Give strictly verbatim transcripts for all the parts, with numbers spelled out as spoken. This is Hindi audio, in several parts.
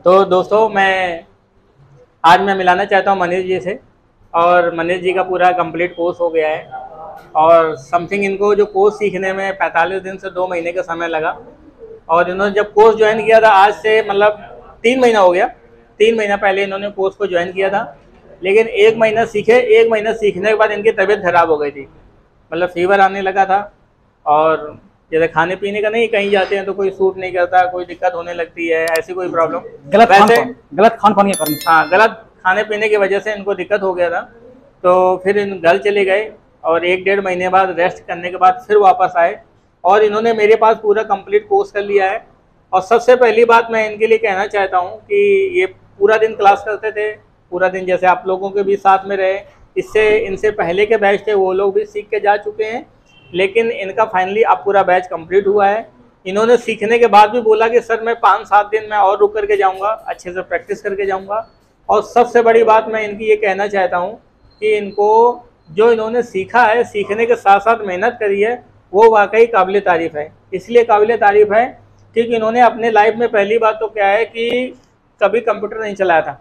तो दोस्तों मैं आज मैं मिलाना चाहता हूँ मनीष जी से। और मनीष जी का पूरा कंप्लीट कोर्स हो गया है और समथिंग इनको जो कोर्स सीखने में पैंतालीस दिन से दो महीने का समय लगा। और इन्होंने जब कोर्स ज्वाइन किया था आज से मतलब तीन महीना हो गया, तीन महीना पहले इन्होंने कोर्स को ज्वाइन किया था। लेकिन एक महीना सीखे, एक महीना सीखने के बाद इनकी तबीयत खराब हो गई थी, मतलब फीवर आने लगा था। और जैसे खाने पीने का नहीं, कहीं जाते हैं तो कोई सूट नहीं करता, कोई दिक्कत होने लगती है, ऐसी कोई प्रॉब्लम, गलत खान गलत खान पान के कारण। हाँ, गलत खाने पीने की वजह से इनको दिक्कत हो गया था। तो फिर इन घर चले गए और एक डेढ़ महीने बाद रेस्ट करने के बाद फिर वापस आए और इन्होंने मेरे पास पूरा कंप्लीट कोर्स कर लिया है। और सबसे पहली बात मैं इनके लिए कहना चाहता हूँ कि ये पूरा दिन क्लास करते थे, पूरा दिन जैसे आप लोगों के भी साथ में रहे। इससे इनसे पहले के बैच थे वो लोग भी सीख के जा चुके हैं, लेकिन इनका फाइनली अब पूरा बैच कंप्लीट हुआ है। इन्होंने सीखने के बाद भी बोला कि सर मैं पाँच सात दिन में और रुक करके जाऊंगा, अच्छे से प्रैक्टिस करके जाऊंगा। और सबसे बड़ी बात मैं इनकी ये कहना चाहता हूँ कि इनको जो इन्होंने सीखा है, सीखने के साथ साथ मेहनत करी है, वो वाकई काबिल तारीफ़ है। इसलिए काबिल तारीफ़ है क्योंकि इन्होंने अपने लाइफ में पहली बात तो क्या है कि कभी कंप्यूटर नहीं चलाया था,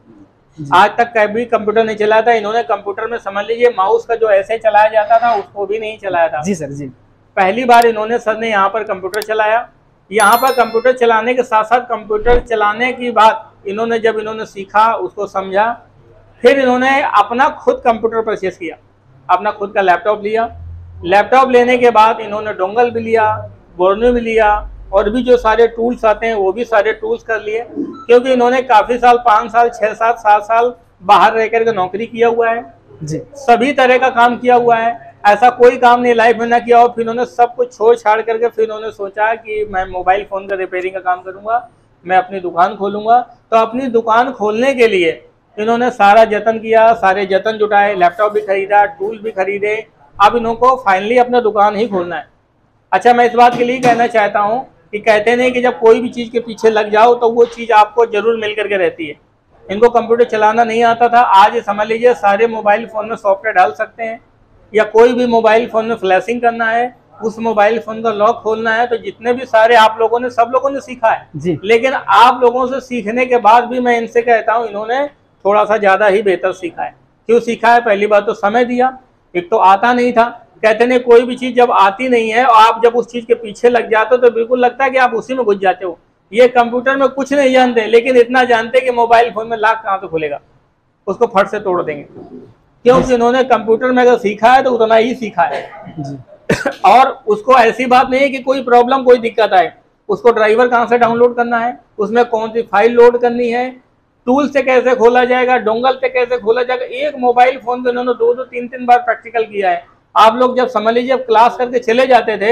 आज तक कभी कंप्यूटर नहीं चलाया था। इन्होंने कंप्यूटर में समझ लीजिए माउस का जो ऐसे चलाया जाता था उसको भी नहीं चलाया था। जी सर जी। पहली बार इन्होंने सर ने यहाँ पर कंप्यूटर चलाया। यहाँ पर कंप्यूटर चलाने के साथ साथ कंप्यूटर चलाने की बात इन्होंने जब इन्होंने सीखा, उसको समझा, फिर इन्होंने अपना खुद कंप्यूटर परचेस किया, अपना खुद का लैपटॉप लिया। लैपटॉप लेने के बाद इन्होंने डोंगल भी लिया, बोर्नो भी लिया और भी जो सारे टूल्स आते हैं वो भी सारे टूल्स कर लिए, क्योंकि इन्होंने काफ़ी साल, पाँच साल, छः सात सात साल बाहर रह करके नौकरी किया हुआ है जी, सभी तरह का काम किया हुआ है। ऐसा कोई काम नहीं लाइफ में ना किया हो। फिर इन्होंने सब कुछ छोड़ छाड़ करके फिर इन्होंने सोचा कि मैं मोबाइल फ़ोन का रिपेयरिंग का काम करूँगा, मैं अपनी दुकान खोलूँगा। तो अपनी दुकान खोलने के लिए इन्होंने सारा जतन किया, सारे जतन जुटाए, लैपटॉप भी खरीदा, टूल भी खरीदे। अब इनको फाइनली अपना दुकान ही खोलना है। अच्छा, मैं इस बात के लिए कहना चाहता हूँ कि कहते नहीं कि जब कोई भी चीज़ के पीछे लग जाओ तो वो चीज़ आपको जरूर मिल करके रहती है। इनको कंप्यूटर चलाना नहीं आता था, आज समझ लीजिए सारे मोबाइल फ़ोन में सॉफ्टवेयर डाल सकते हैं, या कोई भी मोबाइल फ़ोन में फ्लैशिंग करना है, उस मोबाइल फ़ोन का लॉक खोलना है। तो जितने भी सारे आप लोगों ने, सब लोगों ने सीखा है जी। लेकिन आप लोगों से सीखने के बाद भी मैं इनसे कहता हूँ इन्होंने थोड़ा सा ज़्यादा ही बेहतर सीखा है। क्यों सीखा है? पहली बात तो समय दिया, एक तो आता नहीं था। कहते नहीं कोई भी चीज़ जब आती नहीं है और आप जब उस चीज़ के पीछे लग जाते हो तो बिल्कुल लगता है कि आप उसी में घुस जाते हो। ये कंप्यूटर में कुछ नहीं जानते, लेकिन इतना जानते कि मोबाइल फ़ोन में लॉक कहाँ से खुलेगा, उसको फट से तोड़ देंगे। क्योंकि इन्होंने कंप्यूटर में अगर सीखा है तो उतना ही सीखा है जी। और उसको ऐसी बात नहीं है कि कोई प्रॉब्लम, कोई दिक्कत आए, उसको ड्राइवर कहाँ से डाउनलोड करना है, उसमें कौन सी फाइल लोड करनी है, टूल से कैसे खोला जाएगा, डोंगल से कैसे खोला जाएगा। एक मोबाइल फ़ोन को इन्होंने दो दो तीन तीन बार प्रैक्टिकल किया है। आप लोग जब समझ लीजिए जब क्लास करके चले जाते थे,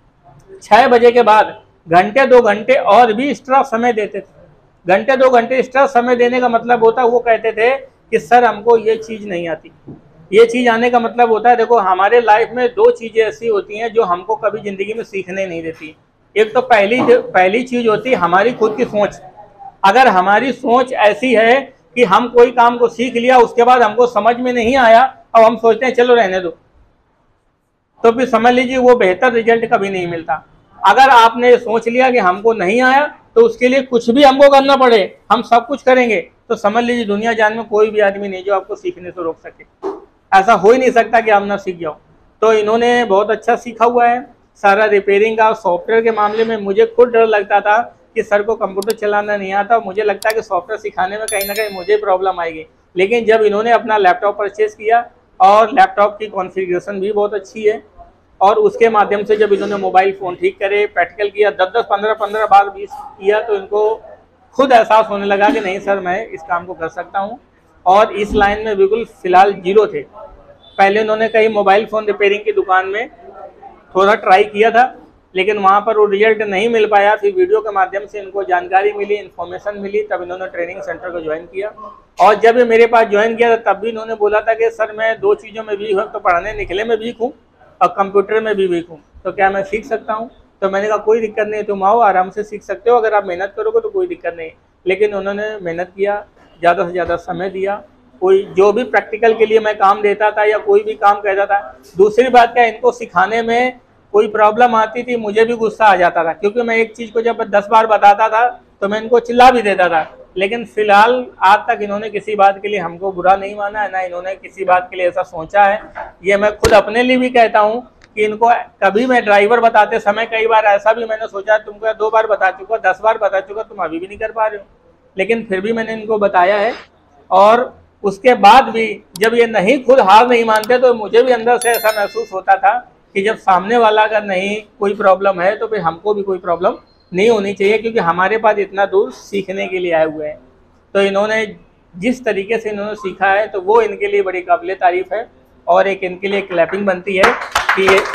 छः बजे के बाद घंटे दो घंटे और भी एक्स्ट्रा समय देते थे। घंटे दो घंटे एक्स्ट्रा समय देने का मतलब होता है, वो कहते थे कि सर हमको ये चीज़ नहीं आती। ये चीज़ आने का मतलब होता है, देखो हमारे लाइफ में दो चीज़ें ऐसी होती हैं जो हमको कभी ज़िंदगी में सीखने नहीं देती। एक तो पहली पहली चीज़ होती है हमारी खुद की सोच। अगर हमारी सोच ऐसी है कि हम कोई काम को सीख लिया, उसके बाद हमको समझ में नहीं आया, अब हम सोचते हैं चलो रहने दो, तो फिर समझ लीजिए वो बेहतर रिजल्ट कभी नहीं मिलता। अगर आपने सोच लिया कि हमको नहीं आया तो उसके लिए कुछ भी हमको करना पड़े, हम सब कुछ करेंगे, तो समझ लीजिए दुनिया जान में कोई भी आदमी नहीं जो आपको सीखने से रोक सके। ऐसा हो ही नहीं सकता कि आप ना सीख जाओ। तो इन्होंने बहुत अच्छा सीखा हुआ है सारा रिपेयरिंग का। सॉफ्टवेयर के मामले में मुझे खुद डर लगता था कि सर को कंप्यूटर चलाना नहीं आता, मुझे लगता है कि सॉफ्टवेयर सिखाने में कहीं ना कहीं मुझे प्रॉब्लम आएगी। लेकिन जब इन्होंने अपना लैपटॉप परचेज़ किया और लैपटॉप की कॉन्फ़िगरेशन भी बहुत अच्छी है, और उसके माध्यम से जब इन्होंने मोबाइल फ़ोन ठीक करे, प्रैक्टिकल किया, दस दस पंद्रह पंद्रह बार भी किया, तो इनको खुद एहसास होने लगा कि नहीं सर मैं इस काम को कर सकता हूँ। और इस लाइन में बिल्कुल फ़िलहाल जीरो थे। पहले उन्होंने कहीं मोबाइल फ़ोन रिपेयरिंग की दुकान में थोड़ा ट्राई किया था, लेकिन वहाँ पर वो रिजल्ट नहीं मिल पाया। फिर वीडियो के माध्यम से इनको जानकारी मिली, इन्फॉर्मेशन मिली, तब इन्होंने ट्रेनिंग सेंटर को ज्वाइन किया। और जब ये मेरे पास ज्वाइन किया तब भी इन्होंने बोला था कि सर मैं दो चीज़ों में वीक हूँ, तो पढ़ाने लिखने में वीक हूँ और कंप्यूटर में भी वीक हूँ, तो क्या मैं सीख सकता हूँ? तो मैंने कहा कोई दिक्कत नहीं, तुम आओ आराम से सीख सकते हो, अगर आप मेहनत करोगे तो कोई दिक्कत नहीं। लेकिन उन्होंने मेहनत किया, ज़्यादा से ज़्यादा समय दिया। कोई जो भी प्रैक्टिकल के लिए मैं काम देता था या कोई भी काम कहता था, दूसरी बात क्या, इनको सिखाने में कोई प्रॉब्लम आती थी मुझे भी गुस्सा आ जाता था, क्योंकि मैं एक चीज़ को जब दस बार बताता था तो मैं इनको चिल्ला भी देता था। लेकिन फिलहाल आज तक इन्होंने किसी बात के लिए हमको बुरा नहीं माना है, ना इन्होंने किसी बात के लिए ऐसा सोचा है। ये मैं खुद अपने लिए भी कहता हूँ कि इनको कभी मैं ड्राइवर बताते समय कई बार ऐसा भी मैंने सोचा, तुमको दो बार बता चुका, दस बार बता चुका, तुम अभी भी नहीं कर पा रहे हो, लेकिन फिर भी मैंने इनको बताया है। और उसके बाद भी जब ये नहीं खुद हार नहीं मानते तो मुझे भी अंदर से ऐसा महसूस होता था कि जब सामने वाला अगर नहीं कोई प्रॉब्लम है तो फिर हमको भी कोई प्रॉब्लम नहीं होनी चाहिए, क्योंकि हमारे पास इतना दूर सीखने के लिए आए हुए हैं। तो इन्होंने जिस तरीके से इन्होंने सीखा है तो वो इनके लिए बड़ी काबिल तारीफ है, और एक इनके लिए क्लैपिंग बनती है कि ये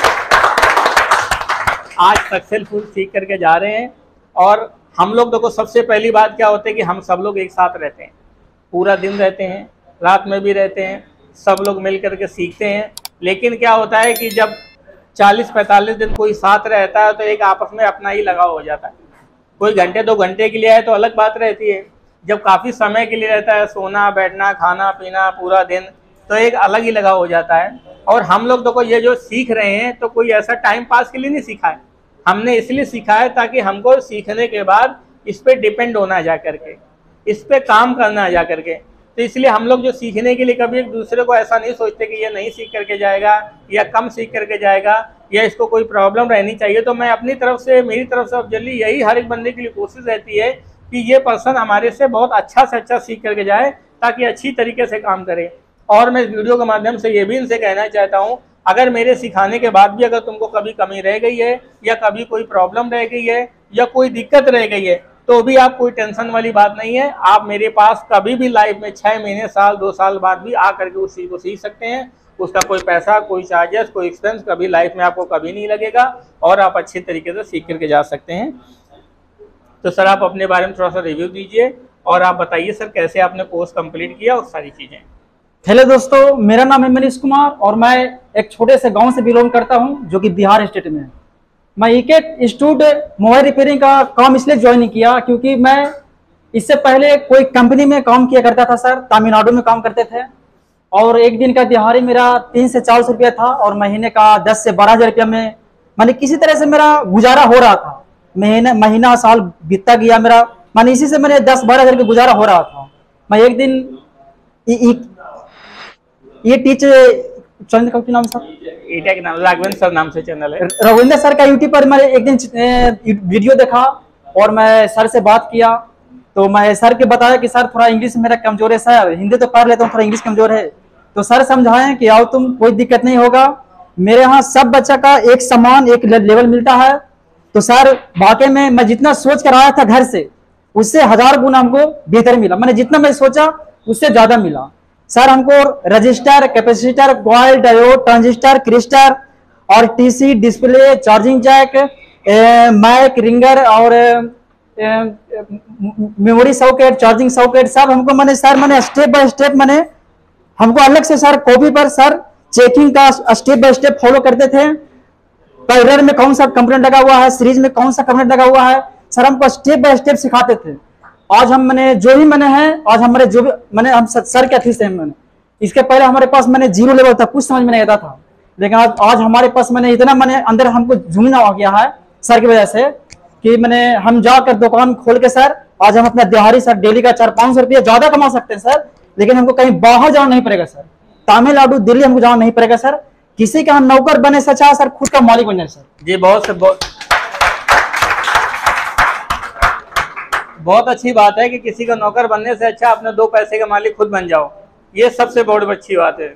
आज सक्सेसफुल सीख करके जा रहे हैं। और हम लोग देखो सबसे पहली बात क्या होती है कि हम सब लोग एक साथ रहते हैं, पूरा दिन रहते हैं, रात में भी रहते हैं, सब लोग मिल करके सीखते हैं। लेकिन क्या होता है कि जब चालीस पैंतालीस दिन कोई साथ रहता है तो एक आपस में अपना ही लगाव हो जाता है। कोई घंटे दो घंटे के लिए है तो अलग बात रहती है, जब काफ़ी समय के लिए रहता है, सोना बैठना खाना पीना पूरा दिन, तो एक अलग ही लगाव हो जाता है। और हम लोग देखो ये जो सीख रहे हैं तो कोई ऐसा टाइम पास के लिए नहीं सीखा है, हमने इसलिए सीखा है ताकि हमको सीखने के बाद इस पर डिपेंड होना जा करके, इस पर काम करना जा करके। तो इसलिए हम लोग जो सीखने के लिए कभी एक दूसरे को ऐसा नहीं सोचते कि ये नहीं सीख करके जाएगा या कम सीख करके जाएगा या इसको कोई प्रॉब्लम रहनी चाहिए। तो मैं अपनी तरफ से, मेरी तरफ से जल्दी यही हर एक बंदे के लिए कोशिश रहती है कि ये पर्सन हमारे से बहुत अच्छा से अच्छा सीख करके जाए ताकि अच्छी तरीके से काम करे। और मैं इस वीडियो के माध्यम से ये भी इनसे कहना चाहता हूँ, अगर मेरे सिखाने के बाद भी अगर तुमको कभी कमी रह गई है या कभी कोई प्रॉब्लम रह गई है या कोई दिक्कत रह गई है तो भी आप कोई टेंशन वाली बात नहीं है। आप मेरे पास कभी भी लाइफ में छः महीने साल दो साल बाद भी आ करके उस चीज़ को सीख सकते हैं। उसका कोई पैसा, कोई चार्जेस, कोई एक्सपेंस कभी लाइफ में आपको कभी नहीं लगेगा और आप अच्छी तरीके से सीख करके जा सकते हैं। तो सर आप अपने बारे में थोड़ा सा रिव्यू दीजिए और आप बताइए सर कैसे आपने कोर्स कंप्लीट किया और सारी चीज़ें। हेलो दोस्तों, मेरा नाम है मनीष कुमार और मैं एक छोटे से गांव से बिलोंग करता हूं जो कि बिहार स्टेट में है। मैं इकेट इंस्टीट्यूट मोबाइल रिपेयरिंग का काम इसलिए ज्वाइन किया क्योंकि मैं इससे पहले कोई कंपनी में काम किया करता था सर, तमिलनाडु में काम करते थे। और एक दिन का दिहाड़ी मेरा तीन से चार सौ रुपया था और महीने का दस से बारह हजार रुपया में मैंने किसी तरह से मेरा गुजारा हो रहा था। महीने महीना साल बीतता गया मेरा, मैंने इसी से मैंने दस बारह हजार का गुजारा हो रहा था। मैं एक दिन इ, इ, ये टीच चैनल का नाम सर ईटा के नाम राघवेंद्र सर नाम से चैनल है। रविंद्र सर का यूट्यूब पर मैंने एक दिन वीडियो देखा और मैं सर से बात किया तो मैं सर के बताया कि सर थोड़ा इंग्लिश मेरा कमजोर है सर, हिंदी तो पढ़ लेता हूँ, थोड़ा इंग्लिश कमजोर है। तो सर समझाएं कि आओ तुम, कोई दिक्कत नहीं होगा, मेरे यहाँ सब बच्चा का एक समान एक लेवल मिलता है। तो सर वाकई में मैं जितना सोच कर आया था घर से उससे हजार गुना हमको बेहतर मिला। मैंने जितना मैं सोचा उससे ज्यादा मिला। सर हमको resistor, capacitor, coil, diode, transistor, crystal और IC, display, charging jack, mic, ringer और मेमोरी सॉकेट, चार्जिंग सॉकेट सब हमको मैंने सर मैंने स्टेप बाय स्टेप मैंने हमको अलग से सर कॉपी पर सर चेकिंग का स्टेप बाय स्टेप फॉलो करते थे। पैरर में कौन सा कंपोनेंट लगा हुआ है, सीरीज में कौन सा कंपोनेंट लगा हुआ है, सर हमको स्टेप बाय स्टेप सिखाते थे। आज हम मैंने जो भी मैंने है आज हमारे जो भी मैंने हम सर के अथी से हैं मैंने, इसके पहले हमारे पास मैंने जीरो लेवल था, कुछ समझ में नहीं आता था, लेकिन आज आज हमारे पास मैंने इतना मैंने अंदर हमको झूमना हो गया है सर की वजह से कि मैंने हम जाकर दुकान खोल के सर आज हम अपना दिहाड़ी सर डेली का चार पाँच सौ रुपया ज्यादा कमा सकते हैं सर, लेकिन हमको कहीं बाहर जाना नहीं पड़ेगा सर, तमिलनाडु दिल्ली हमको जाना नहीं पड़ेगा सर। किसी का हम नौकर बने से अच्छा सर खुद का मालिक बन जाए सर। जी बहुत से बहुत बहुत अच्छी बात है कि किसी का नौकर बनने से अच्छा अपने दो पैसे का मालिक खुद बन जाओ, ये सबसे बहुत अच्छी बात है।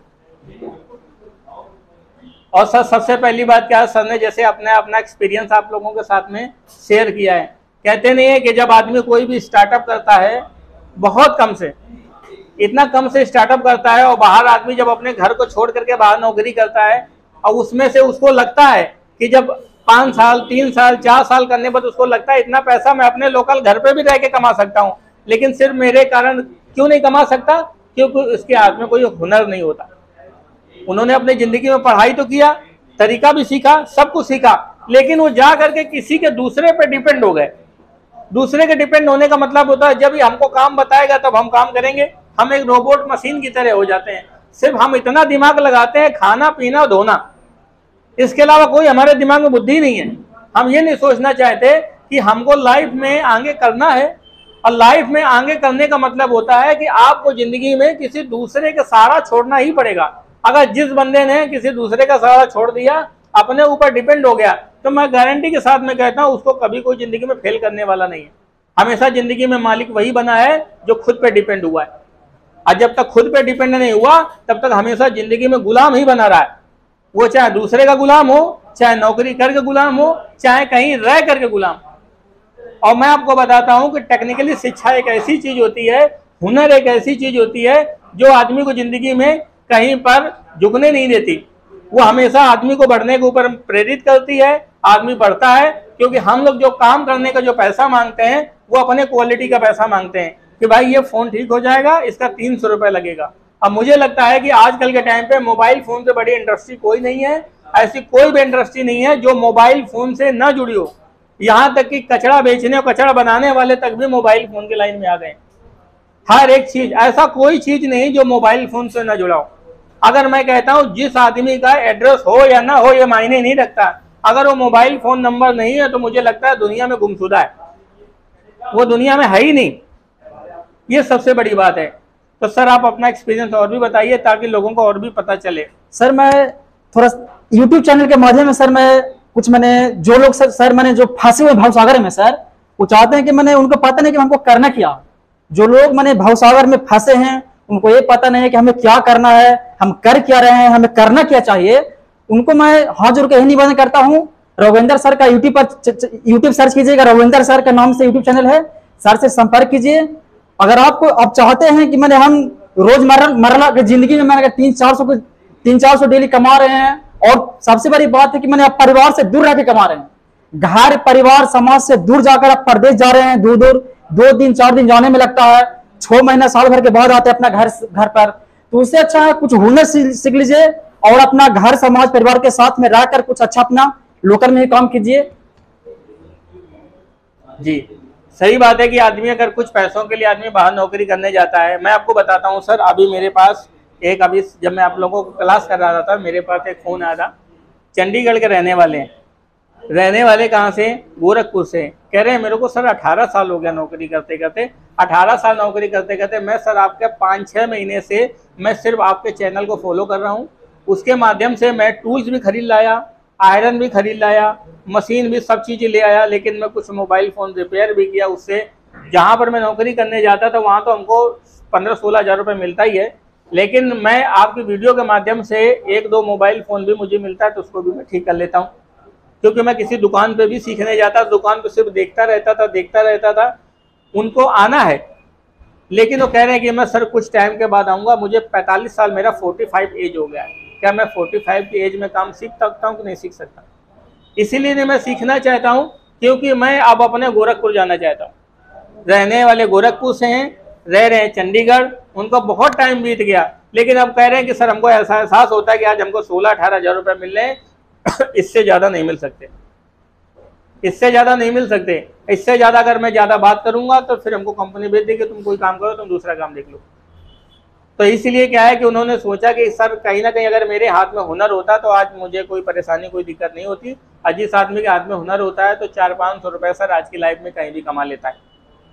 और सर सबसे पहली बात क्या है, सर ने जैसे अपने अपना एक्सपीरियंस आप लोगों के साथ में शेयर किया है। कहते नहीं है कि जब आदमी कोई भी स्टार्टअप करता है बहुत कम से इतना कम से स्टार्टअप करता है और बाहर आदमी जब अपने घर को छोड़ करके बाहर नौकरी करता है और उसमें से उसको लगता है कि जब पाँच साल तीन साल चार साल करने पर उसको लगता है इतना पैसा मैं अपने लोकल घर पे भी रह के कमा सकता हूँ, लेकिन सिर्फ मेरे कारण क्यों नहीं कमा सकता, क्योंकि उसके हाथ में कोई हुनर नहीं होता। उन्होंने अपनी जिंदगी में पढ़ाई तो किया, तरीका भी सीखा, सब कुछ सीखा, लेकिन वो जा करके किसी के दूसरे पे डिपेंड हो गए। दूसरे के डिपेंड होने का मतलब होता है जब हमको काम बताएगा तब हम काम करेंगे, हम एक रोबोट मशीन की तरह हो जाते हैं। सिर्फ हम इतना दिमाग लगाते हैं खाना पीना धोना, इसके अलावा कोई हमारे दिमाग में बुद्धि नहीं है। हम ये नहीं सोचना चाहते कि हमको लाइफ में आगे करना है और लाइफ में आगे करने का मतलब होता है कि आपको जिंदगी में किसी दूसरे का सहारा छोड़ना ही पड़ेगा। अगर जिस बंदे ने किसी दूसरे का सहारा छोड़ दिया, अपने ऊपर डिपेंड हो गया, तो मैं गारंटी के साथ में कहता हूं उसको कभी कोई जिंदगी में फेल करने वाला नहीं है। हमेशा जिंदगी में मालिक वही बना है जो खुद पे डिपेंड हुआ है, और जब तक खुद पे डिपेंड नहीं हुआ तब तक हमेशा जिंदगी में गुलाम ही बना रहा है। वो चाहे दूसरे का गुलाम हो, चाहे नौकरी करके गुलाम हो, चाहे कहीं रह करके गुलाम। और मैं आपको बताता हूं कि टेक्निकली शिक्षा एक ऐसी चीज होती है, हुनर एक ऐसी चीज होती है जो आदमी को जिंदगी में कहीं पर झुकने नहीं देती। वो हमेशा आदमी को बढ़ने के ऊपर प्रेरित करती है, आदमी बढ़ता है। क्योंकि हम लोग जो काम करने का जो पैसा मांगते हैं वो अपने क्वालिटी का पैसा मांगते हैं कि भाई ये फोन ठीक हो जाएगा, इसका तीन सौ रुपये लगेगा। अब मुझे लगता है कि आजकल के टाइम पे मोबाइल फोन से बड़ी इंडस्ट्री कोई नहीं है, ऐसी कोई भी इंडस्ट्री नहीं है जो मोबाइल फोन से न जुड़ी हो। यहाँ तक कि कचरा बेचने और कचरा बनाने वाले तक भी मोबाइल फोन की लाइन में आ गए। हर एक चीज, ऐसा कोई चीज नहीं जो मोबाइल फोन से न जुड़ा हो। अगर मैं कहता हूँ जिस आदमी का एड्रेस हो या ना हो ये मायने नहीं रखता, अगर वो मोबाइल फोन नंबर नहीं है तो मुझे लगता है दुनिया में गुमशुदा है, वो दुनिया में है ही नहीं। ये सबसे बड़ी बात है। तो सर आप अपना एक्सपीरियंस और भी बताइए ताकि लोगों को और भी पता चले। सर मैं थोड़ा यूट्यूब चैनल के माध्यम में सर मैं कुछ मैंने जो लोग सर, सर मैंने जो फंसे हुए भवसागर में सर, वो चाहते हैं कि मैंने उनको पता नहीं कि हमको करना क्या। जो लोग मैंने भवसागर में फंसे हैं उनको ये पता नहीं है कि हमें क्या करना है, हम कर क्या रहे हैं, हमें करना क्या चाहिए। उनको मैं हाथ जोड़ के यही निवेदन करता हूँ, रविंदर सर का यूट्यूब पर यूट्यूब सर्च कीजिएगा, रविंदर सर का नाम से यूट्यूब चैनल है, सर से संपर्क कीजिए। अगर आपको आप चाहते हैं कि मैंने हम रोजमर्रा मरला की जिंदगी में मैंने तीन चार सौ तीन चार सौ डेली कमा रहे हैं, और सबसे बड़ी बात है कि मैंने आप परिवार से दूर रह के कमा रहे हैं, घर परिवार समाज से दूर जाकर आप परदेश जा रहे हैं, दूर दूर दो दिन चार दिन जाने में लगता है, छह महीना साल भर के बाद आते हैं अपना घर घर पर। तो उससे अच्छा है कुछ हुनर सीख लीजिए और अपना घर समाज परिवार के साथ में रहकर कुछ अच्छा अपना लोकल में ही काम कीजिए। जी सही बात है कि आदमी अगर कुछ पैसों के लिए आदमी बाहर नौकरी करने जाता है। मैं आपको बताता हूँ सर, अभी मेरे पास एक अभी जब मैं आप लोगों को क्लास कर रहा था मेरे पास एक फ़ोन आया था, चंडीगढ़ के रहने वाले हैं, रहने वाले कहाँ से, गोरखपुर से। कह रहे हैं मेरे को सर अठारह साल हो गया नौकरी करते करते, अठारह साल नौकरी करते करते मैं सर आपके पाँच छः महीने से मैं सिर्फ आपके चैनल को फॉलो कर रहा हूँ। उसके माध्यम से मैं टूल्स भी खरीद लाया, आयरन भी खरीद लाया, मशीन भी, सब चीज़ें ले आया, लेकिन मैं कुछ मोबाइल फ़ोन रिपेयर भी किया उससे। जहाँ पर मैं नौकरी करने जाता था वहाँ तो हमको पंद्रह सोलह हज़ार रुपये मिलता ही है, लेकिन मैं आपकी वीडियो के माध्यम से एक दो मोबाइल फ़ोन भी मुझे मिलता है तो उसको भी मैं ठीक कर लेता हूँ। क्योंकि मैं किसी दुकान पे भी सीखने जाता, दुकान पे सिर्फ देखता रहता था देखता रहता था उनको आना है, लेकिन वो कह रहे हैं कि मैं सर कुछ टाइम के बाद आऊँगा। मुझे पैंतालीस साल, मेरा पैंतालीस एज हो गया है, क्या मैं पैंतालीस की एज में काम सीख सकता हूँ कि नहीं सीख सकता? इसीलिए मैं सीखना चाहता हूँ क्योंकि मैं अब अपने गोरखपुर जाना चाहता हूँ। रहने वाले गोरखपुर से हैं, रह रहे हैं चंडीगढ़, उनको बहुत टाइम बीत गया, लेकिन अब कह रहे हैं कि सर हमको ऐसा एहसास होता है कि आज हमको सोलह अठारह हज़ार रुपये मिल रहे हैं, इससे ज़्यादा नहीं मिल सकते, इससे ज़्यादा नहीं मिल सकते। इससे ज़्यादा अगर मैं ज़्यादा बात करूँगा तो फिर हमको कंपनी भेज देगी, तुम कोई काम करो, तुम दूसरा काम देख लो। तो इसलिए क्या है कि उन्होंने सोचा कि सर कहीं ना कहीं अगर मेरे हाथ में हुनर होता तो आज मुझे कोई परेशानी कोई दिक्कत नहीं होती। आज जिस आदमी के हाथ में हुनर होता है तो चार पाँच सौ रुपये सर आज की लाइफ में कहीं भी कमा लेता है।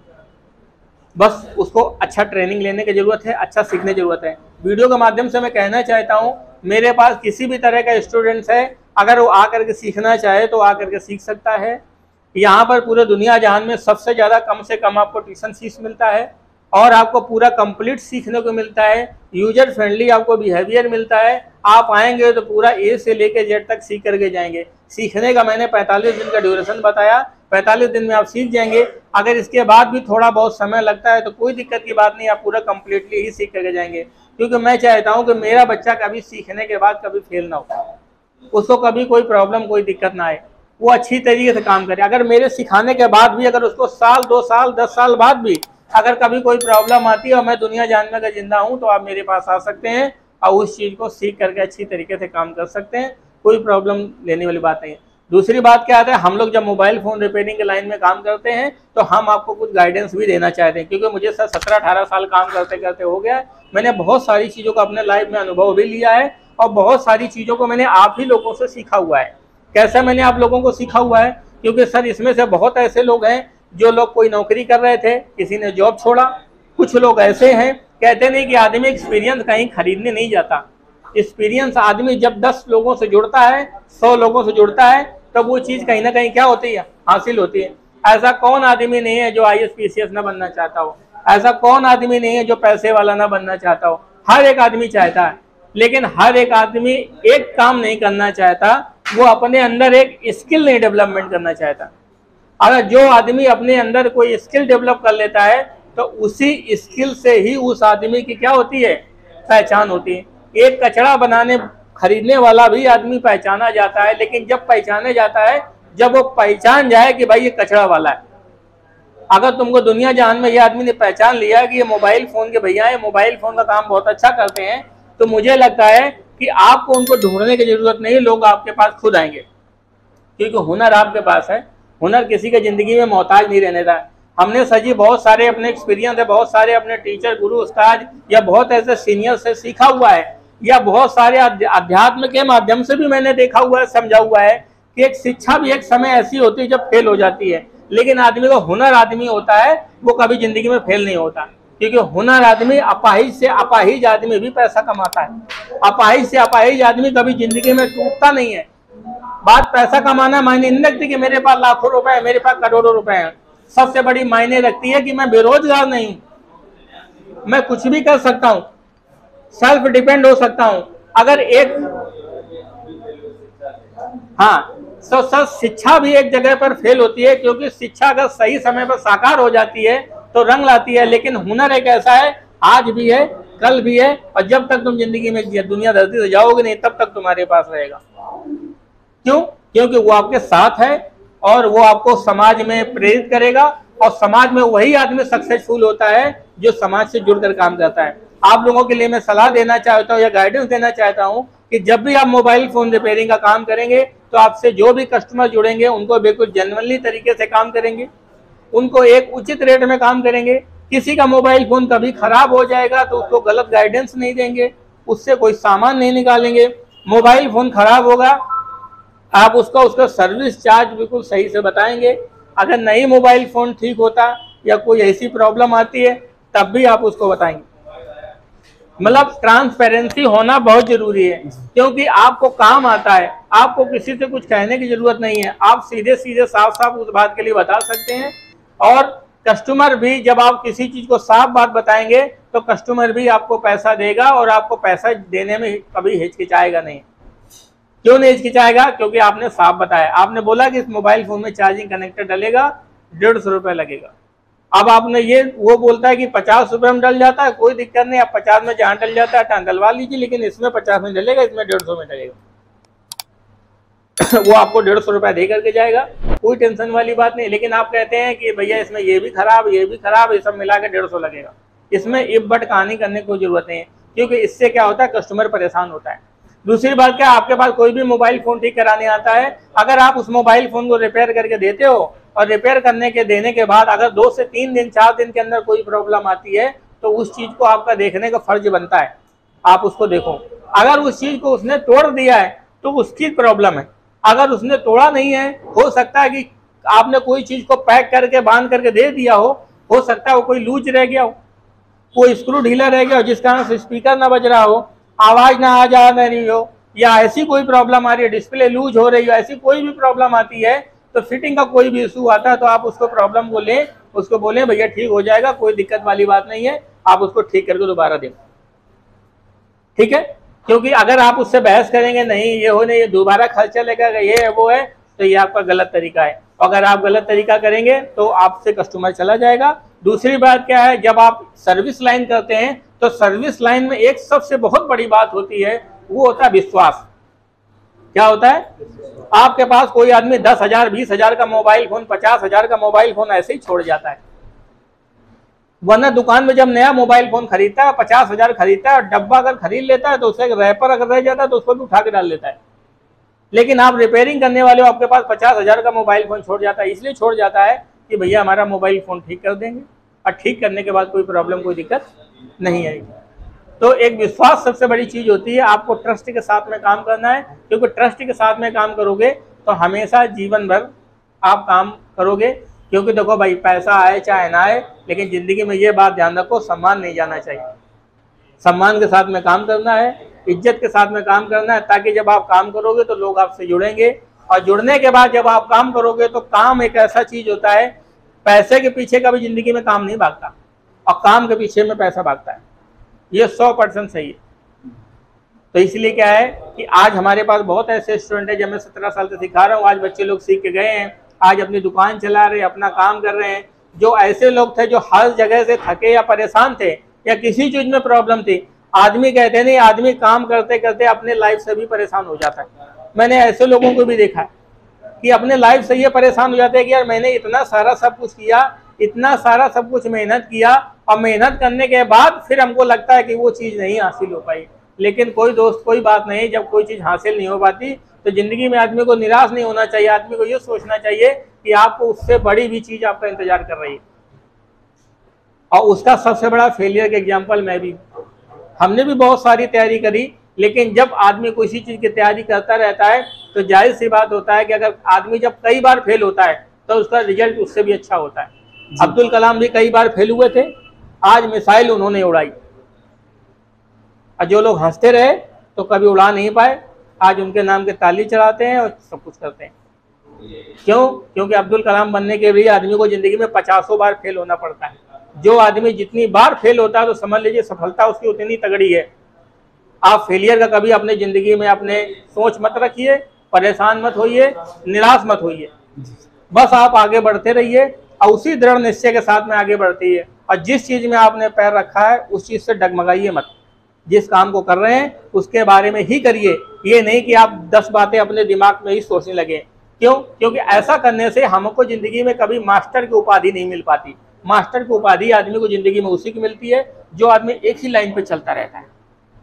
बस उसको अच्छा ट्रेनिंग लेने की ज़रूरत है, अच्छा सीखने की ज़रूरत है। वीडियो के माध्यम से मैं कहना चाहता हूँ मेरे पास किसी भी तरह का स्टूडेंट्स है, अगर वो आकर के सीखना चाहे तो आकर के सीख सकता है। यहाँ पर पूरे दुनिया जहान में सबसे ज़्यादा कम से कम आपको ट्यूशन फीस मिलता है और आपको पूरा कंप्लीट सीखने को मिलता है, यूजर फ्रेंडली आपको बिहेवियर मिलता है। आप आएंगे तो पूरा ए से लेके जेड तक सीख करके जाएंगे। सीखने का मैंने पैंतालीस दिन का ड्यूरेशन बताया, पैंतालीस दिन में आप सीख जाएंगे। अगर इसके बाद भी थोड़ा बहुत समय लगता है तो कोई दिक्कत की बात नहीं, आप पूरा कंप्लीटली ही सीख करके जाएंगे। क्योंकि मैं चाहता हूँ कि मेरा बच्चा कभी सीखने के बाद कभी फेल ना हो, उसको कभी कोई प्रॉब्लम कोई दिक्कत ना आए, वो अच्छी तरीके से काम करे। अगर मेरे सिखाने के बाद भी अगर उसको साल दो साल दस साल बाद भी अगर कभी कोई प्रॉब्लम आती है और मैं दुनिया जानने का जिंदा हूँ तो आप मेरे पास आ सकते हैं और उस चीज़ को सीख करके अच्छी तरीके से काम कर सकते हैं, कोई प्रॉब्लम लेने वाली बात नहीं है। दूसरी बात क्या आता है, हम लोग जब मोबाइल फ़ोन रिपेयरिंग के लाइन में काम करते हैं तो हम आपको कुछ गाइडेंस भी देना चाहते हैं। क्योंकि मुझे सर सत्रह अठारह साल काम करते करते हो गया है, मैंने बहुत सारी चीज़ों का अपने लाइफ में अनुभव भी लिया है और बहुत सारी चीज़ों को मैंने आप ही लोगों से सीखा हुआ है। कैसे मैंने आप लोगों को सीखा हुआ है, क्योंकि सर इसमें से बहुत ऐसे लोग हैं जो लोग कोई नौकरी कर रहे थे, किसी ने जॉब छोड़ा। कुछ लोग ऐसे हैं, कहते नहीं कि आदमी एक्सपीरियंस कहीं खरीदने नहीं जाता। एक्सपीरियंस आदमी जब दस लोगों से जुड़ता है, सौ लोगों से जुड़ता है, तब वो चीज़ कहीं ना कहीं क्या होती है, हासिल होती है। ऐसा कौन आदमी नहीं है जो I S P C S ना बनना चाहता हो, ऐसा कौन आदमी नहीं है जो पैसे वाला ना बनना चाहता हो। हर एक आदमी चाहता है, लेकिन हर एक आदमी एक काम नहीं करना चाहता, वो अपने अंदर एक स्किल नहीं डेवलपमेंट करना चाहता। अगर जो आदमी अपने अंदर कोई स्किल डेवलप कर लेता है तो उसी स्किल से ही उस आदमी की क्या होती है, पहचान होती है। एक कचरा बनाने खरीदने वाला भी आदमी पहचाना जाता है, लेकिन जब पहचाने जाता है जब वो पहचान जाए कि भाई ये कचरा वाला है। अगर तुमको दुनिया जहान में ये आदमी ने पहचान लिया कि ये मोबाइल फोन के भैया है, मोबाइल फोन का काम बहुत अच्छा करते हैं, तो मुझे लगता है कि आपको उनको ढूंढने की जरूरत नहीं, लोग आपके पास खुद आएंगे, क्योंकि हुनर आपके पास है। हुनर किसी के जिंदगी में मोहताज नहीं रहने का। हमने सजी बहुत सारे अपने एक्सपीरियंस है, बहुत सारे अपने टीचर, गुरु, उस्ताद या बहुत ऐसे सीनियर से सीखा हुआ है, या बहुत सारे अध्यात्म के माध्यम से भी मैंने देखा हुआ है, समझा हुआ है कि एक शिक्षा भी एक समय ऐसी होती है जब फेल हो जाती है, लेकिन आदमी का हुनर आदमी होता है वो कभी जिंदगी में फेल नहीं होता। क्योंकि हुनर आदमी, अपाहिज से अपाहिज आदमी भी पैसा कमाता है। अपाहिज से अपाहिज आदमी कभी जिंदगी में टूटता नहीं है। बात पैसा कमाना मायने नहीं रखती कि मेरे पास लाखों रुपए है, मेरे पास करोड़ों रुपए हैं। सबसे बड़ी मायने रखती है कि मैं बेरोजगार नहीं, मैं कुछ भी कर सकता हूं, सेल्फ डिपेंड हो सकता हूं। अगर एक हाँ तो सर शिक्षा भी एक जगह पर फेल होती है, क्योंकि शिक्षा अगर सही समय पर साकार हो जाती है तो रंग लाती है, लेकिन हुनर एक ऐसा है, आज भी है, कल भी है, और जब तक तुम जिंदगी में दुनिया धरती से जाओगे नहीं तब तक तुम्हारे पास रहेगा। क्यों? क्योंकि वो आपके साथ है और वो आपको समाज में प्रेरित करेगा, और समाज में वही आदमी सक्सेसफुल होता है जो समाज से जुड़कर काम करता है। आप लोगों के लिए मैं सलाह देना चाहता हूँ या गाइडेंस देना चाहता हूँ कि जब भी आप मोबाइल फोन रिपेयरिंग का काम करेंगे तो आपसे जो भी कस्टमर जुड़ेंगे उनको बिल्कुल जेन्युइनली तरीके से काम करेंगे, उनको एक उचित रेट में काम करेंगे। किसी का मोबाइल फोन कभी खराब हो जाएगा तो उसको गलत गाइडेंस नहीं देंगे, उससे कोई सामान नहीं निकालेंगे। मोबाइल फोन खराब होगा, आप उसका उसका सर्विस चार्ज बिल्कुल सही से बताएंगे। अगर नई मोबाइल फोन ठीक होता या कोई ऐसी प्रॉब्लम आती है तब भी आप उसको बताएंगे। मतलब ट्रांसपेरेंसी होना बहुत जरूरी है, क्योंकि आपको काम आता है, आपको किसी से कुछ कहने की जरूरत नहीं है, आप सीधे सीधे साफ साफ उस बात के लिए बता सकते हैं। और कस्टमर भी, जब आप किसी चीज को साफ बात बताएंगे तो कस्टमर भी आपको पैसा देगा और आपको पैसा देने में कभी हिचकिचाएगा नहीं। क्यों नहीं हिचकिचाएगा? क्योंकि आपने साफ बताया। आपने बोला कि इस मोबाइल फोन में चार्जिंग कनेक्टर डलेगा, डेढ़ सौ रुपये लगेगा। अब आपने ये, वो बोलता है कि पचास रुपये में डल जाता है, कोई दिक्कत नहीं, आप पचास में जहाँ डल जाता है टन डलवा लीजिए, लेकिन इसमें पचास में डलेगा, इसमें डेढ़ सौ में डलेगा। वो आपको डेढ़ सौ रुपया दे करके जाएगा, कोई टेंशन वाली बात नहीं। लेकिन आप कहते हैं कि भैया इसमें ये भी खराब, ये भी खराब, ये सब मिला के डेढ़ सौ लगेगा। इसमें इब बट कहानी करने की कोई जरूरत नहीं है, क्योंकि इससे क्या होता है, कस्टमर परेशान होता है। दूसरी बात क्या, आपके पास कोई भी मोबाइल फोन ठीक कराने आता है, अगर आप उस मोबाइल फोन को रिपेयर करके देते हो और रिपेयर करने के देने के बाद अगर दो से तीन दिन चार दिन के अंदर कोई प्रॉब्लम आती है तो उस चीज को आपका देखने का फर्ज बनता है, आप उसको देखो। अगर उस चीज को उसने तोड़ दिया है तो उसकी प्रॉब्लम है, अगर उसने तोड़ा नहीं है, हो सकता है कि आपने कोई चीज को पैक करके बांध करके दे दिया हो हो सकता है वो कोई लूज रह गया हो, कोई स्क्रू ढीला रह गया हो जिस कारण से स्पीकर ना बज रहा हो, आवाज ना आ जा रही हो, या ऐसी कोई प्रॉब्लम आ रही है, डिस्प्ले लूज हो रही हो, ऐसी कोई भी प्रॉब्लम आती है तो फिटिंग का कोई भी इशू आता है तो आप उसको प्रॉब्लम को लें, उसको बोलें भैया ठीक हो जाएगा, कोई दिक्कत वाली बात नहीं है, आप उसको ठीक करके दोबारा दें। ठीक है? क्योंकि अगर आप उससे बहस करेंगे, नहीं ये हो नहीं, ये दोबारा खर्चा लगेगा, ये है वो है, तो ये आपका गलत तरीका है। अगर आप गलत तरीका करेंगे तो आपसे कस्टमर चला जाएगा। दूसरी बात क्या है, जब आप सर्विस लाइन करते हैं तो सर्विस लाइन में एक सबसे बहुत बड़ी बात होती है, वो होता है विश्वास। क्या होता है? आपके पास कोई आदमी दस हजार बीस हजार का मोबाइल फोन, पचास हजार का मोबाइल फोन ऐसे ही छोड़ जाता है, वरना दुकान में जब नया मोबाइल फोन खरीदता है, पचास हजार खरीदता है, और डब्बा अगर खरीद लेता है तो उसका रैपर अगर रह जाता है तो उसको भी उठा के डाल लेता है। लेकिन आप रिपेयरिंग करने वाले हो, आपके पास पचास हजार का मोबाइल फोन छोड़ जाता है, इसलिए छोड़ जाता है कि भैया हमारा मोबाइल फोन ठीक कर देंगे, और ठीक करने के बाद कोई प्रॉब्लम, कोई दिक्कत नहीं आएगी। तो एक विश्वास सबसे बड़ी चीज होती है। आपको ट्रस्ट के साथ में काम करना है, क्योंकि ट्रस्ट के साथ में काम करोगे तो हमेशा जीवन भर आप काम करोगे। क्योंकि देखो भाई, पैसा आए चाहे ना आए, लेकिन ज़िंदगी में ये बात ध्यान रखो, सम्मान नहीं जाना चाहिए। सम्मान के साथ में काम करना है, इज्जत के साथ में काम करना है, ताकि जब आप काम करोगे तो लोग आपसे जुड़ेंगे, और जुड़ने के बाद जब आप काम करोगे तो काम एक ऐसा चीज़ होता है, पैसे के पीछे कभी ज़िंदगी में काम नहीं भागता, और काम के पीछे में पैसा भागता है। ये सौ परसेंट सही है। तो इसलिए क्या है कि आज हमारे पास बहुत ऐसे स्टूडेंट हैं, जब मैं सत्रह साल से सिखा रहा हूँ, आज बच्चे लोग सीख के गए हैं, आज अपनी दुकान चला रहे हैं, अपना काम कर रहे हैं। जो ऐसे लोग थे जो हर जगह से थके या परेशान थे या किसी चीज़ में प्रॉब्लम थी, आदमी कहते नहीं, आदमी काम करते करते अपने लाइफ से भी परेशान हो जाता है। मैंने ऐसे लोगों को भी देखा है कि अपने लाइफ से ये परेशान हो जाते हैं कि यार मैंने इतना सारा सब कुछ किया, इतना सारा सब कुछ मेहनत किया, और मेहनत करने के बाद फिर हमको लगता है कि वो चीज़ नहीं हासिल हो पाई। लेकिन कोई दोस्त, कोई बात नहीं, जब कोई चीज़ हासिल नहीं हो पाती तो ज़िंदगी में आदमी को निराश नहीं होना चाहिए। आदमी को ये सोचना चाहिए कि आपको उससे बड़ी भी चीज़ आपका इंतजार कर रही है, और उसका सबसे बड़ा फेलियर का एग्जाम्पल मैं भी, हमने भी बहुत सारी तैयारी करी, लेकिन जब आदमी किसी चीज़ की तैयारी करता रहता है तो जाहिर सी बात होता है कि अगर आदमी जब कई बार फेल होता है तो उसका रिजल्ट उससे भी अच्छा होता है। अब्दुल कलाम भी कई बार फेल हुए थे, आज मिसाइल उन्होंने उड़ाई, और जो लोग हंसते रहे तो कभी उड़ा नहीं पाए, आज उनके नाम के ताली चढ़ाते हैं और सब कुछ करते हैं। क्यों? क्योंकि अब्दुल कलाम बनने के लिए आदमी को ज़िंदगी में पचासों बार फेल होना पड़ता है। जो आदमी जितनी बार फेल होता है तो समझ लीजिए सफलता उसकी उतनी तगड़ी है। आप फेलियर का कभी अपने ज़िंदगी में अपने सोच मत रखिए, परेशान मत होइए, निराश मत होइए, बस आप आगे बढ़ते रहिए और उसी दृढ़ निश्चय के साथ में आगे बढ़ती है। और जिस चीज़ में आपने पैर रखा है उस चीज़ से डगमगाइए मत। जिस काम को कर रहे हैं उसके बारे में ही करिए, ये नहीं कि आप दस बातें अपने दिमाग में ही सोचने लगे। क्यों? क्योंकि ऐसा करने से हमको ज़िंदगी में कभी मास्टर की उपाधि नहीं मिल पाती। मास्टर की उपाधि आदमी को ज़िंदगी में उसी की मिलती है जो आदमी एक ही लाइन पे चलता रहता है,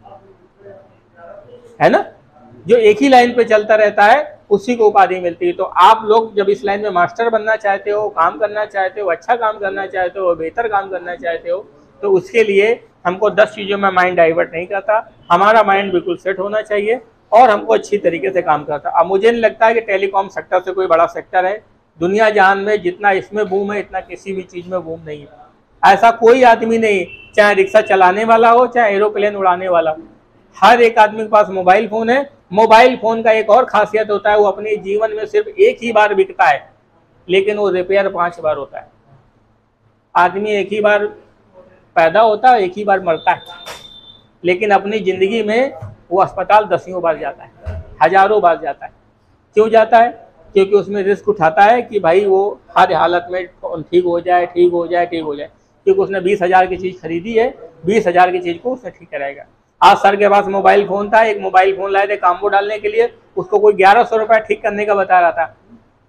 है ना? जो एक ही लाइन पे चलता रहता है उसी को उपाधि मिलती है। तो आप लोग जब इस लाइन में मास्टर बनना चाहते हो, काम करना चाहते हो, अच्छा काम करना चाहते हो, बेहतर काम करना चाहते हो, तो उसके लिए हमको दस चीज़ों में माइंड डाइवर्ट नहीं करता। हमारा माइंड बिल्कुल सेट होना चाहिए और हमको अच्छी तरीके से काम करता। अब मुझे नहीं लगता है कि टेलीकॉम सेक्टर से कोई बड़ा सेक्टर है दुनिया जहान में, जितना इसमें बूम है इतना किसी भी चीज़ में बूम नहीं है। ऐसा कोई आदमी नहीं, चाहे रिक्शा चलाने वाला हो, चाहे एरोप्लेन उड़ाने वाला, हर एक आदमी के पास मोबाइल फ़ोन है। मोबाइल फ़ोन का एक और खासियत होता है, वो अपने जीवन में सिर्फ एक ही बार बिकता है, लेकिन वो रिपेयर पाँच बार होता है। आदमी एक ही बार पैदा होता है, एक ही बार मरता है, लेकिन अपनी ज़िंदगी में वो अस्पताल दसियों बार जाता है, हजारों बार जाता है। क्यों जाता है? क्योंकि उसमें रिस्क उठाता है कि भाई वो हर हालत में ठीक हो जाए, ठीक हो जाए, ठीक हो जाए, क्योंकि उसने बीस हज़ार की चीज़ खरीदी है, बीस हज़ार की चीज़ को उसने ठीक कराएगा। आज सर के पास मोबाइल फ़ोन था, एक मोबाइल फ़ोन लाए थे काम्बो डालने के लिए, उसको कोई ग्यारह सौ रुपये ठीक करने का बता रहा था।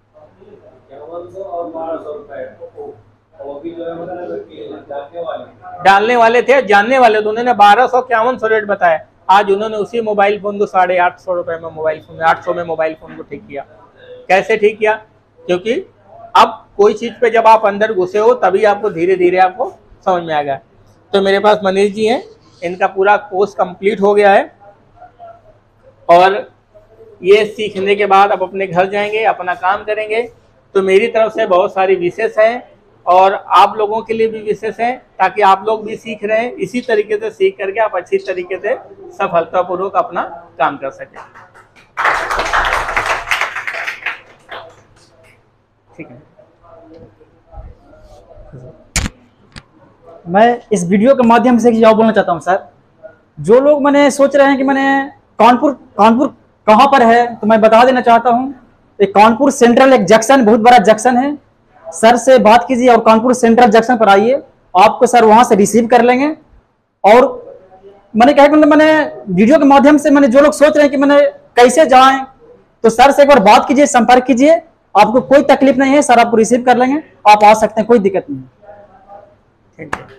डालने वाले थे, जानने वाले तो उन्होंने बारह सौ इक्यावन सौ रेट बताया। आज उन्होंने उसी मोबाइल फ़ोन को साढ़े आठ सौ रुपये में मोबाइल फ़ोन आठ सौ में मोबाइल फ़ोन को ठीक किया। कैसे ठीक किया? क्योंकि अब कोई चीज़ पे जब आप अंदर घुसे हो तभी आपको धीरे धीरे आपको समझ में आ गया। तो मेरे पास मनीष जी हैं, इनका पूरा कोर्स कंप्लीट हो गया है और ये सीखने के बाद अब अपने घर जाएंगे, अपना काम करेंगे। तो मेरी तरफ से बहुत सारी विशेष हैं और आप लोगों के लिए भी विशेष हैं, ताकि आप लोग भी सीख रहे हैं, इसी तरीके से सीख करके आप अच्छी तरीके से सफलतापूर्वक अपना काम कर सकें। ठीक है। मैं इस वीडियो के माध्यम से एक जवाब बोलना चाहता हूं सर। जो लोग मैंने सोच रहे हैं कि मैंने कानपुर कानपुर कहां पर है, तो मैं बता देना चाहता हूं, एक कानपुर सेंट्रल एक जंक्शन, बहुत बड़ा जंक्शन है। सर से बात कीजिए और कानपुर सेंट्रल जंक्शन पर आइए, आपको सर वहां से रिसीव कर लेंगे। और मैंने कहा कि मतलब मैंने वीडियो के माध्यम से मैंने जो लोग सोच रहे हैं कि मैंने कैसे जाएं, तो सर से एक बार बात कीजिए, संपर्क कीजिए, आपको कोई तकलीफ नहीं है, सर आपको रिसीव कर लेंगे, आप आ सकते हैं, कोई दिक्कत नहीं। Thank you.